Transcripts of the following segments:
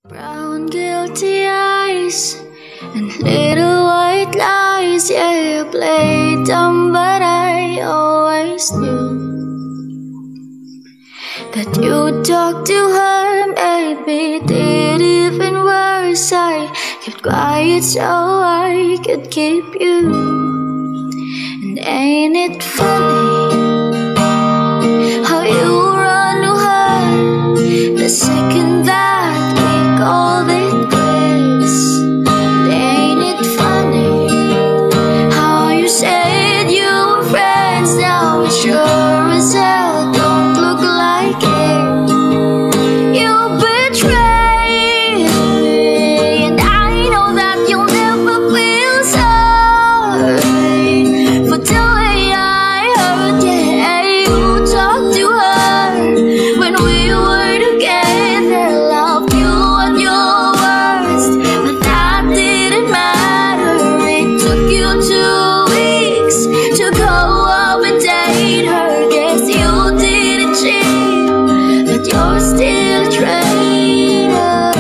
Brown guilty eyes and little white lies. Yeah, I played dumb, but I always knew that you talked to her. Maybe did even worse. I kept quiet so I could keep you. And ain't it funny how you run to her the second that we called it quits? And ain't it funny how you said you were friends? Now it sure as hell don't look like it. You betrayed me, and I know that you'll never feel sorry for the way I hurt. Yeah, you talked to her when we were together, loved you at your worst, but that didn't matter. It took you 2 weeks to go up and date her. Guess you didn't cheat, but you're still a traitor.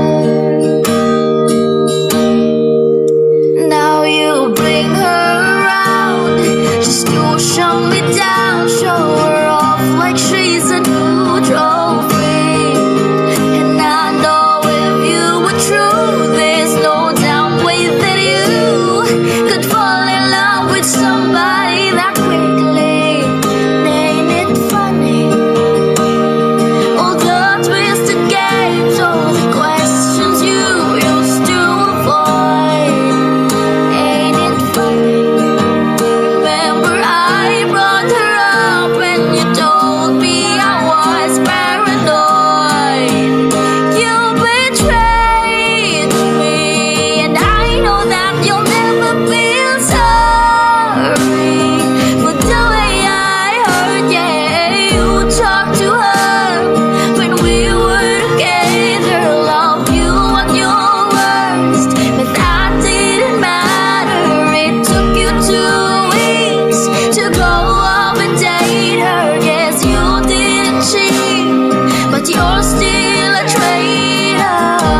Now you bring her around just to shut me down, show her off like she's a new trophy. And I know if you were true, there's no doubt way that you could fall in love with somebody that quickly. And ain't it funny, all the twisted games, all the questions you used to avoid? Ain't it funny? Remember I brought her up when you told me I was paranoid. You betrayed me, and I know that you'll never feel sorry for the way I hurt. Yeah, you talked to her when we were together, loved you at your worst, but that didn't matter. It took you 2 weeks to go up and date her. Guess you didn't cheat, but you're still a traitor.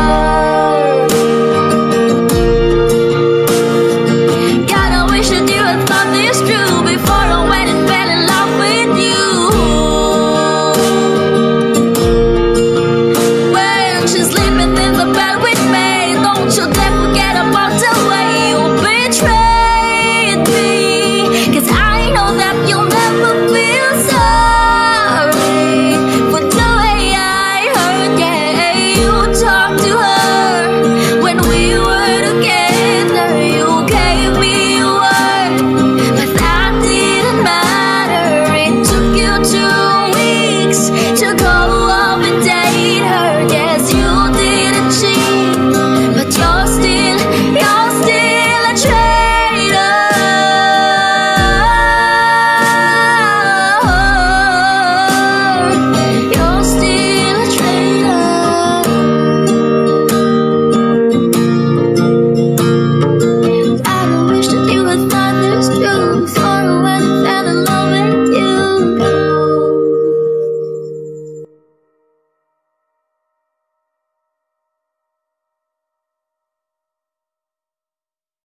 God, I wish that you had thought this through before I went and fell in love with you. When she's sleeping in the bed with me, don't you dare forget about the way you betrayed me. 'Cause I know that you'll never feel sorry for the way I hurt. Yeah, you talked to her when we were together. You gave me your word, but that didn't matter. It took you 2 weeks